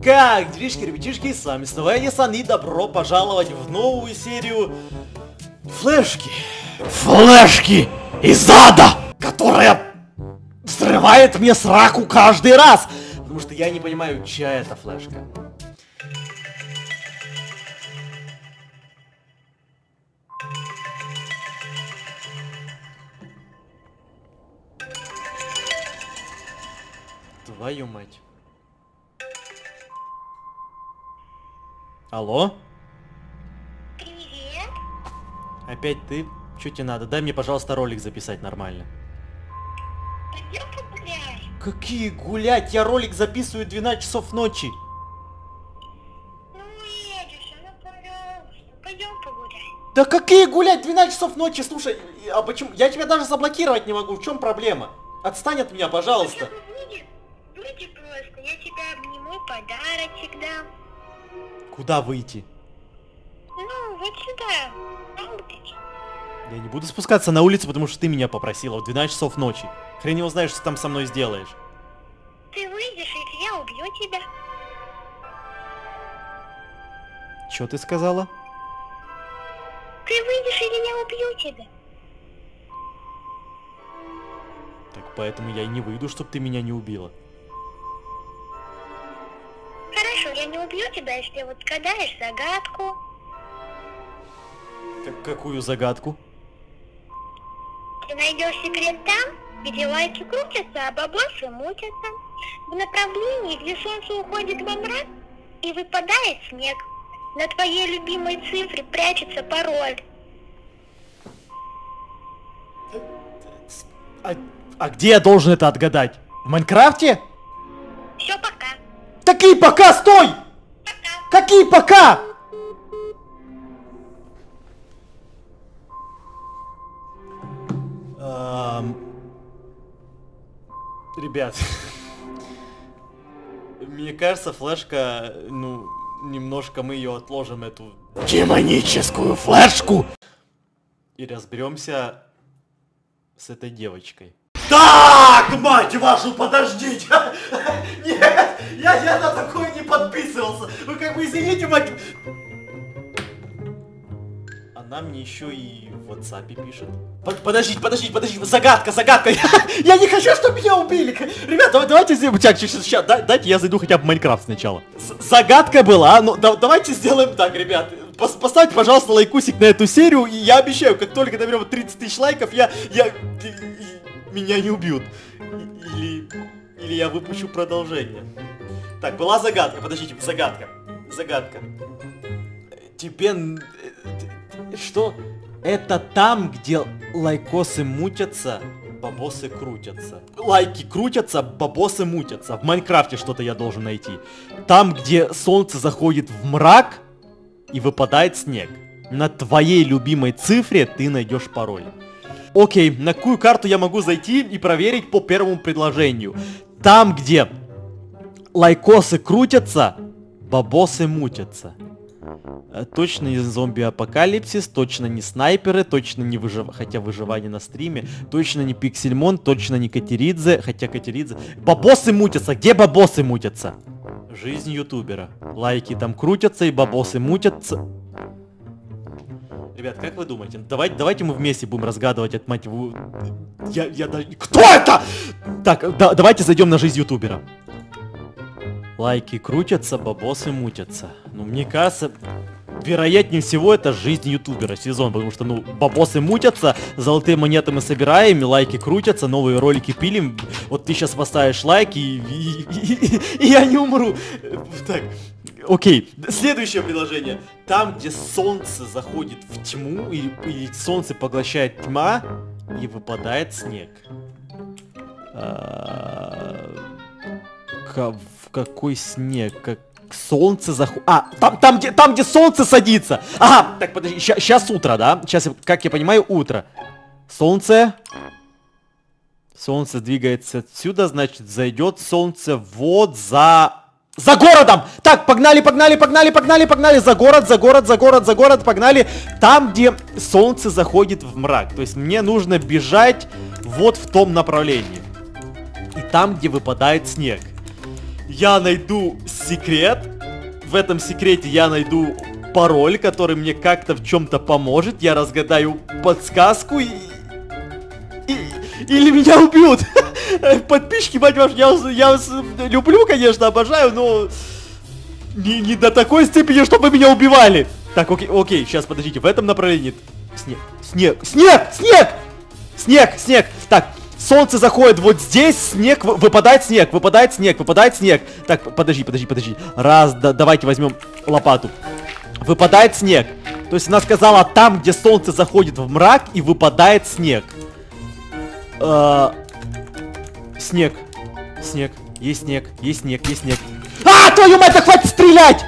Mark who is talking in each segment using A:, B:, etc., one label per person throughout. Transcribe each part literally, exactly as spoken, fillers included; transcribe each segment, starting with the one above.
A: Как делишки, ребятишки, с вами снова я, Нисан, и добро пожаловать в новую серию Флешки. Флешки из ада, которая взрывает мне сраку каждый раз, потому что я не понимаю, чья это флешка. Твою мать. Алло?
B: Привет.
A: Опять ты? Чё тебе надо? Дай мне, пожалуйста, ролик записать нормально.
B: Пойдем погуляем.
A: Какие гулять? Я ролик записываю в двенадцать часов ночи.
B: Ну едешь, ну пожалуйста. Пойдем погуляем.
A: Да какие гулять? двенадцать часов ночи, слушай, а почему? Я тебя даже заблокировать не могу, в чем проблема? Отстань от меня, пожалуйста.
B: Выйди, выйди просто, я тебя обниму, подарочек дам.
A: Куда выйти?
B: Ну, вот сюда, на улицу.
A: Я не буду спускаться на улицу, потому что ты меня попросила в двенадцать часов ночи. Хрен его знаешь, что ты там со мной сделаешь.
B: Ты выйдешь, и я убью тебя.
A: Чё ты сказала?
B: Ты выйдешь, или я убью тебя.
A: Так поэтому я и не выйду, чтобы ты меня не убила.
B: Хорошо, я не убью тебя, если вот отгадаешь загадку.
A: Так какую загадку?
B: Ты найдешь секрет там, где лайки крутятся, а бабосы мутятся. В направлении, где солнце уходит во мрак и выпадает снег. На твоей любимой цифре прячется пароль.
A: А, а где я должен это отгадать? В Майнкрафте?
B: Все, пока.
A: Какие пока? Стой!
B: Пока.
A: Какие пока? Эм... Ребят, мне кажется, флешка, ну, немножко мы ее отложим, эту демоническую флешку, и разберемся с этой девочкой. Так, мать вашу, подождите! Нет, я, я на такое не подписывался. Вы как бы извините, мать... Она мне еще и в WhatsApp пишет. Подождите, подождите, подождите, загадка, загадка. Я не хочу, чтобы меня убили. Ребята, давайте сделаем... Так, сейчас, дайте я зайду хотя бы в Майнкрафт сначала. Загадка была, но давайте сделаем так, ребят. Поставьте, пожалуйста, лайкусик на эту серию, и я обещаю, как только наберем тридцать тысяч лайков, я... я... меня не убьют. Или... Или я выпущу продолжение. Так, была загадка, подождите, загадка. Загадка. Тебе... Что? Это там, где лайкосы мутятся, бабосы крутятся. Лайки крутятся, бабосы мутятся. В Майнкрафте что-то я должен найти. Там, где солнце заходит в мрак и выпадает снег. На твоей любимой цифре ты найдешь пароль. Окей, на какую карту я могу зайти и проверить по первому предложению? Там, где лайкосы крутятся, бабосы мутятся. Точно не зомби-апокалипсис, точно не снайперы, точно не выжив... хотя выживание на стриме, точно не Пиксельмон, точно не Катеридзе, хотя Катеридзе... Бабосы мутятся, где бабосы мутятся? Жизнь ютубера. Лайки там крутятся и бабосы мутятся. Ребят, как вы думаете? Давайте, давайте мы вместе будем разгадывать от мать его... Я, я даже... Кто это? Так, да, давайте зайдем на жизнь ютубера. Лайки крутятся, бабосы мутятся. Ну, мне кажется, вероятнее всего, это жизнь ютубера сезон, потому что, ну, бабосы мутятся, золотые монеты мы собираем, и лайки крутятся, новые ролики пилим. Вот ты сейчас поставишь лайки, и, и, и, и, и я не умру. Так, окей, следующее предложение. Там, где солнце заходит в тьму, и, и солнце поглощает тьма, и выпадает снег. Какой снег? Как солнце заходит... А, там, там, где, там, где солнце садится! Ага, так, подожди, сейчас утро, да? Сейчас, как я понимаю, утро. Солнце... Солнце двигается отсюда, значит, зайдет солнце вот за... За городом! Так, погнали, погнали, погнали, погнали, погнали! За город, за город, за город, за город, погнали! Там, где солнце заходит в мрак. То есть мне нужно бежать вот в том направлении. И там, где выпадает снег. я найду секрет. В этом секрете я найду пароль, который мне как-то в чем-то поможет. Я разгадаю подсказку и... и... Или меня убьют. Подписчики, мать вашу, я, я вас люблю, конечно, обожаю, но... Не, не до такой степени, чтобы меня убивали. Так, окей, окей, сейчас, подождите, в этом направлении... Снег, снег, снег, снег! Снег, снег! Так, солнце заходит вот здесь, снег, выпадает снег, выпадает снег, выпадает снег. Так, подожди, подожди, подожди. Раз, да, давайте возьмем лопату. Выпадает снег. То есть она сказала, там, где солнце заходит в мрак, и выпадает снег. Э-э- снег, снег, есть снег, есть снег, есть снег. А, твою мать, да хватит стрелять!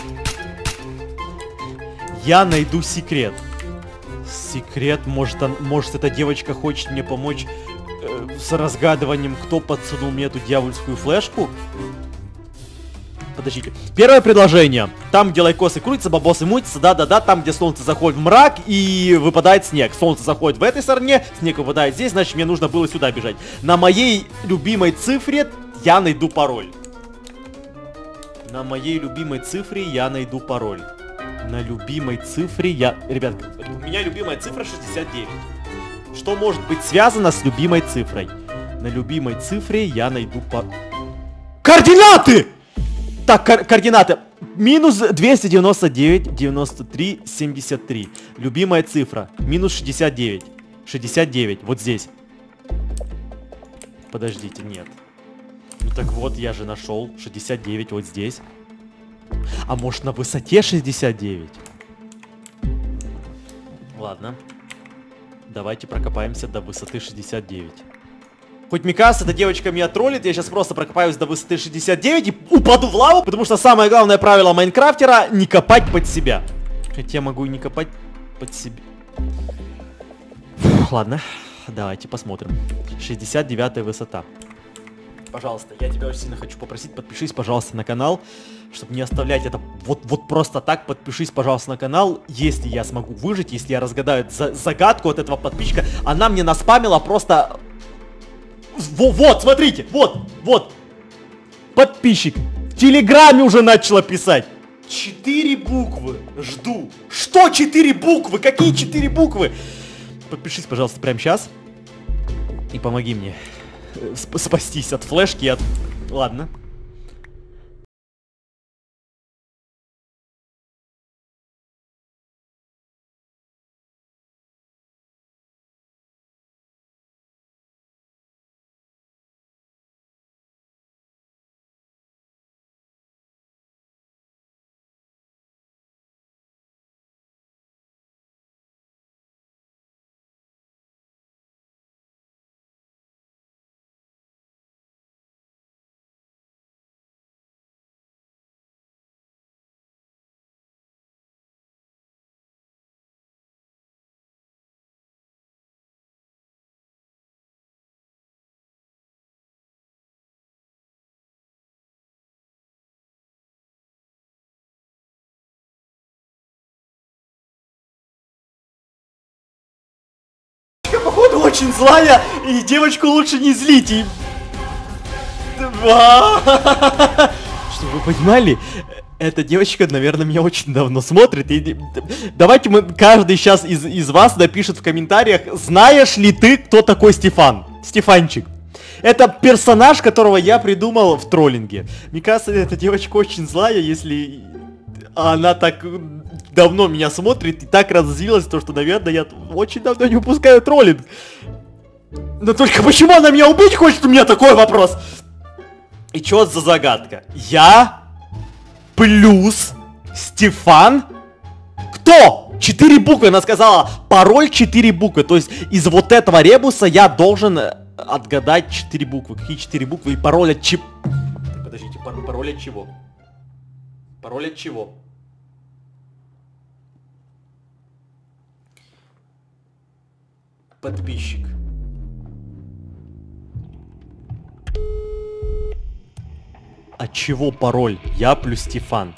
A: Я найду секрет. Секрет, может, он, может эта девочка хочет мне помочь э, с разгадыванием, кто подсунул мне эту дьявольскую флешку? Подождите. Первое предложение. Там, где лайкосы крутятся, бабосы мутятся, да-да-да, там, где солнце заходит в мрак и выпадает снег. Солнце заходит в этой стороне, снег выпадает здесь, значит, мне нужно было сюда бежать. На моей любимой цифре я найду пароль. На моей любимой цифре я найду пароль. На любимой цифре я... Ребят, у меня любимая цифра шестьдесят девять. Что может быть связано с любимой цифрой? На любимой цифре я найду пароль. Координаты! Так, ко координаты. Минус двести девяносто девять, девяносто три, семьдесят три. Любимая цифра. Минус шестьдесят девять. шестьдесят девять. Вот здесь. Подождите, нет. Ну так вот, я же нашел. шестьдесят девять вот здесь. А может, на высоте шестьдесят девять? Ладно. Давайте прокопаемся до высоты шестьдесят девять. Хоть мне кажется, эта девочка меня троллит, я сейчас просто прокопаюсь до высоты шестьдесят девять и упаду в лаву, потому что самое главное правило майнкрафтера — не копать под себя. Хотя могу и не копать под себя. Фух, ладно, давайте посмотрим. шестьдесят девятая высота. Пожалуйста, я тебя очень сильно хочу попросить, подпишись, пожалуйста, на канал, чтобы не оставлять это вот, вот просто так. Подпишись, пожалуйста, на канал, если я смогу выжить, если я разгадаю за загадку от этого подписчика. Она мне наспамила просто... Во вот, смотрите, вот, вот. Подписчик в Телеграме уже начала писать. Четыре буквы, жду. Что четыре буквы? Какие четыре буквы? Подпишись, пожалуйста, прямо сейчас и помоги мне Сп спастись от флешки, от... Ладно. Походу очень злая, и девочку лучше не злить. И... Чтобы вы понимали, эта девочка, наверное, меня очень давно смотрит. И... Давайте мы, каждый сейчас из, из вас напишет в комментариях, знаешь ли ты, кто такой Стефан? Стефанчик. Это персонаж, которого я придумал в троллинге. Мне кажется, эта девочка очень злая, если она так давно меня смотрит и так разозлилась, то что, наверное, я очень давно не выпускаю троллинг. Но только почему она меня убить хочет, у меня такой вопрос. И чё за загадка? Я плюс Стефан? Кто? Четыре буквы, она сказала, пароль четыре буквы. То есть из вот этого ребуса я должен отгадать четыре буквы. Какие четыре буквы? И пароль от чего? Подождите, пар пароль от чего? Пароль от чего? Подписчик. От чего пароль? Я плюс Стефан.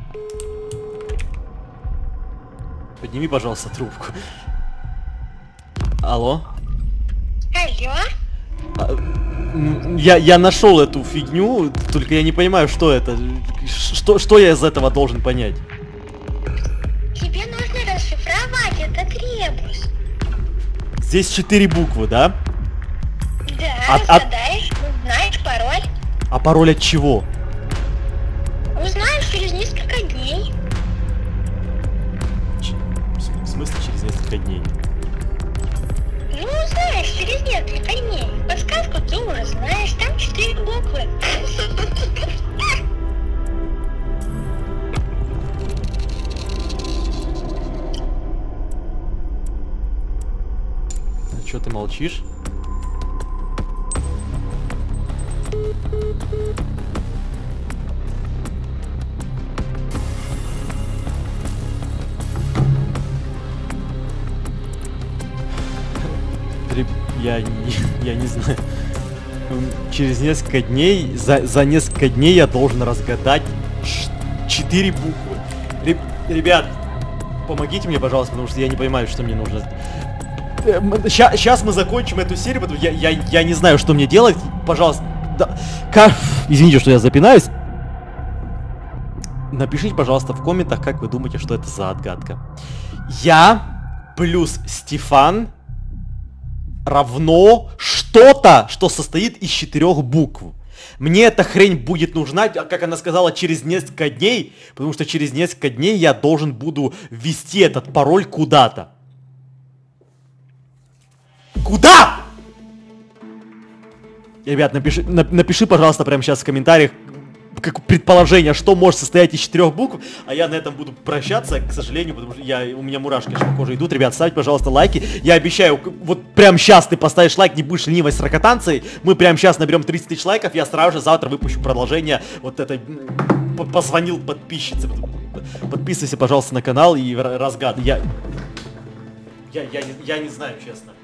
A: Подними, пожалуйста, трубку. Алло?
B: Алло?
A: А, Я, я нашел эту фигню, только я не понимаю, что это. Что, что я из этого должен понять?
B: Тебе нужно расшифровать этот ребус.
A: Здесь четыре буквы, да?
B: Да,
A: От- от-
B: разгадаешь, узнаешь пароль.
A: А пароль от чего?
B: Узнаешь через несколько дней.
A: Ч- В смысле через несколько дней?
B: Ну, узнаешь через несколько дней. Подсказку ты уже знаешь, там четыре буквы.
A: А чё ты молчишь? Реб- Я не, я не знаю. М, Через несколько дней, за, за несколько дней я должен разгадать ш- четыре буквы. Реб- ребят, помогите мне, пожалуйста, потому что я не понимаю, что мне нужно. Сейчас мы закончим эту серию, потому что я, я, я не знаю, что мне делать. Пожалуйста, да, ка- извините, что я запинаюсь. Напишите, пожалуйста, в комментах, как вы думаете, что это за отгадка. Я плюс Стефан равно что-то, что состоит из четырех букв. Мне эта хрень будет нужна, как она сказала, через несколько дней, потому что через несколько дней я должен буду ввести этот пароль куда-то. Куда? Ребят, напиши, на- напиши, пожалуйста, прямо сейчас в комментариях, как предположение, что может состоять из четырех букв, а я на этом буду прощаться, к сожалению, потому что я, у меня мурашки аж по коже идут. Ребят, ставьте, пожалуйста, лайки. Я обещаю, к- вот прямо сейчас ты поставишь лайк, не будешь ленивой сракотанцей, мы прямо сейчас наберем тридцать тысяч лайков, я сразу же завтра выпущу продолжение вот этой... м, п- Позвонил подписчице. Подписывайся, пожалуйста, на канал и р- разгад. Я... Я, я, не, я не знаю, честно.